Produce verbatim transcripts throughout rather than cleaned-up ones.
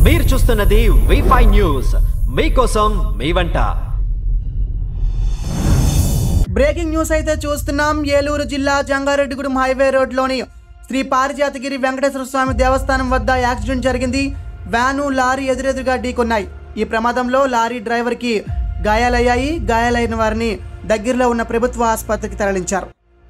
మీరు చూస్తున్నది V five news, మీకోసం మీ వంట. బ్రేకింగ్ న్యూస్ అయితే చూస్తున్నాం. ఏలూరు జిల్లా జంగారెడ్డిగూడెం హైవే రోడ్లోని శ్రీ పారిజాతగిరి వెంకటేశ్వర స్వామి దేవస్థానం వద్ద యాక్సిడెంట్ జరిగింది. వ్యాను లారీ ఎదురెదురుగా ఢీకొన్నాయి. ఈ ప్రమాదంలో లారీ డ్రైవర్కి గాయాలయ్యాయి. గాయాలైన వారిని దగ్గరలో ఉన్న ప్రభుత్వ ఆసుపత్రికి తరలించారు.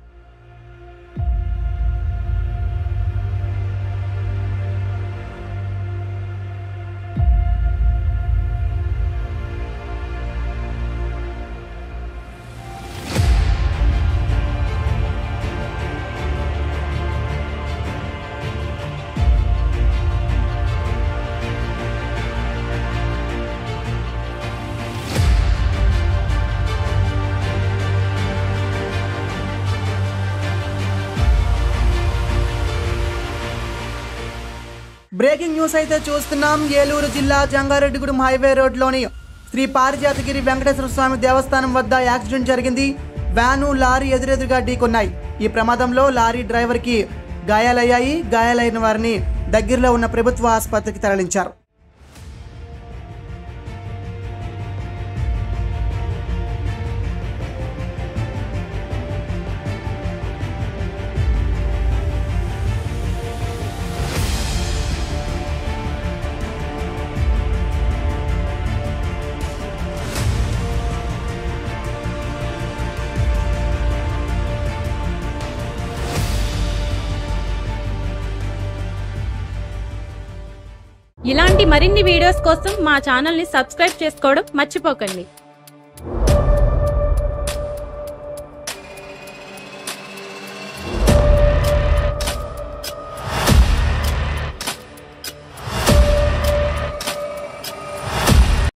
బ్రేకింగ్ న్యూస్ అయితే చూస్తున్నాం. ఏలూరు జిల్లా జంగారెడ్డిగూడెం హైవే రోడ్లోని శ్రీ పారిజాతగిరి వెంకటేశ్వర స్వామి దేవస్థానం వద్ద యాక్సిడెంట్ జరిగింది. వ్యాను లారీ ఎదురెదురుగా ఢీకొన్నాయి. ఈ ప్రమాదంలో లారీ డ్రైవర్కి గాయాలయ్యాయి. గాయాలైన వారిని దగ్గరలో ఉన్న ప్రభుత్వ ఆసుపత్రికి తరలించారు. ఇలాంటి మరిన్ని వీడియోస్ కోసం మా ఛానల్ ని సబ్స్క్రైబ్ చేసుకోవడం మర్చిపోకండి.